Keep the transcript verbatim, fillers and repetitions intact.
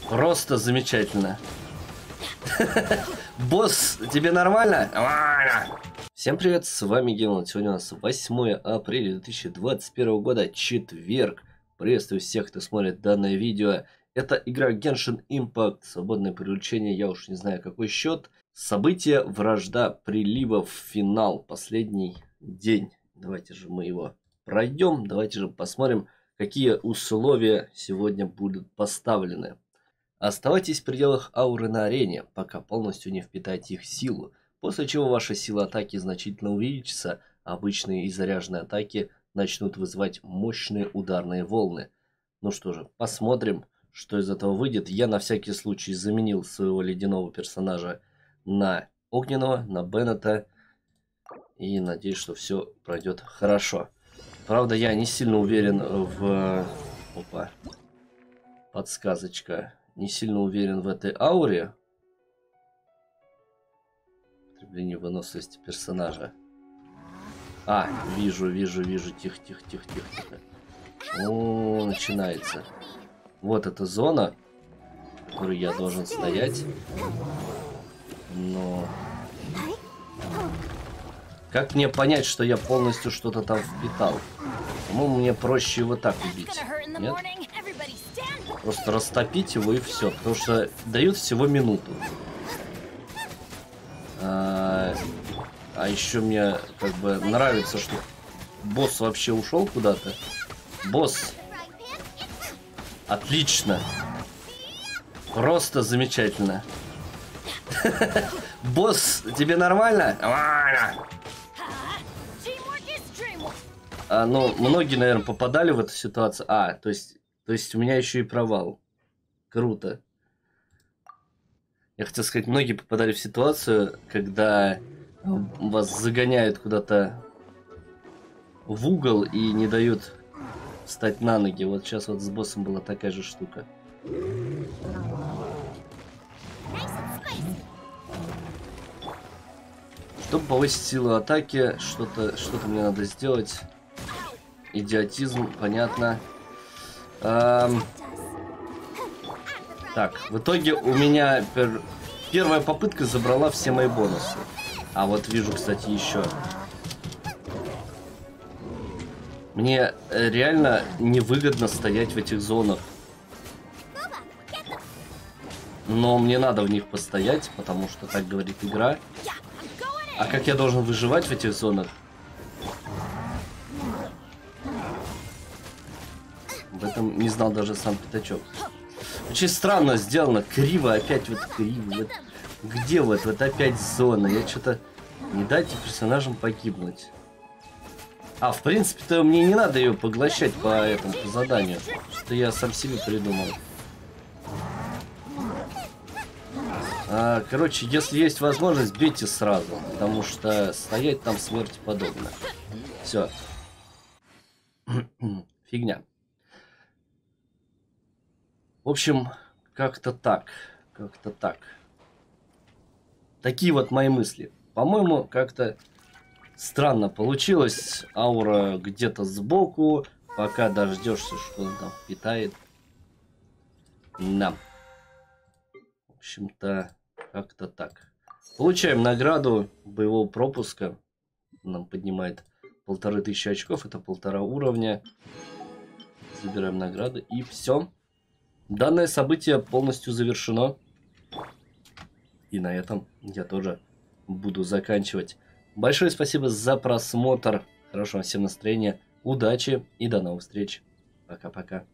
Просто замечательно. Босс, тебе нормально? Всем привет, с вами Геннадий. Сегодня у нас восьмое апреля две тысячи двадцать первого года, четверг. Приветствую всех, кто смотрит данное видео. Это игра Genshin Impact, свободное приключение, я уж не знаю какой счет. События, вражда, приливов, финал, последний день. Давайте же мы его пройдем, давайте же посмотрим, какие условия сегодня будут поставлены. Оставайтесь в пределах ауры на арене, пока полностью не впитаете их силу, после чего ваша сила атаки значительно увеличится, а обычные и заряженные атаки начнут вызывать мощные ударные волны. Ну что же, посмотрим, что из этого выйдет. Я на всякий случай заменил своего ледяного персонажа на огненного, на Беннета, и надеюсь, что все пройдет хорошо. Правда, я не сильно уверен в... Опа. Подсказочка. Не сильно уверен в этой ауре. Потребление выносливости персонажа. А, вижу, вижу, вижу. Тихо, тихо, тихо, тихо, тихо. О, начинается. Вот эта зона, в которой я должен стоять. Но... Как мне понять, что я полностью что-то там впитал? По-моему, мне проще его так убить. Нет? Просто растопить его и все. Потому что дают всего минуту. А, а еще мне как бы нравится, что босс вообще ушел куда-то. Босс. Отлично. Просто замечательно. Босс, тебе нормально? А, ну, многие, наверное, попадали в эту ситуацию. А, то есть, то есть у меня еще и провал. Круто. Я хотел сказать, многие попадали в ситуацию, когда вас загоняют куда-то в угол и не дают встать на ноги. Вот сейчас вот с боссом была такая же штука. Чтобы повысить силу атаки, что-то что-то мне надо сделать. Идиотизм, понятно. Эм... Так, в итоге у меня пер... первая попытка забрала все мои бонусы. А вот вижу, кстати, еще. Мне реально невыгодно стоять в этих зонах. Но мне надо в них постоять, потому что так говорит игра. А как я должен выживать в этих зонах? Об этом не знал даже сам Пятачок. Очень странно сделано, криво, опять вот криво. Вот. Где вот, вот опять зона? Я что-то... Не дайте персонажам погибнуть. А, в принципе-то мне не надо ее поглощать по этому по заданию. Что я сам себе придумал. А, короче, если есть возможность, бейте сразу. Потому что стоять там смерти подобно. Все. Фигня. В общем, как-то так. Как-то так. Такие вот мои мысли. По-моему, как-то странно получилось. Аура где-то сбоку. Пока дождешься, что он там питает. Да. В общем-то, как-то так. Получаем награду боевого пропуска. Нам поднимает полторы тысячи очков. Это полтора уровня. Забираем награду. И все. Данное событие полностью завершено. И на этом я тоже буду заканчивать. Большое спасибо за просмотр. Хорошего всем настроения. Удачи и до новых встреч. Пока-пока.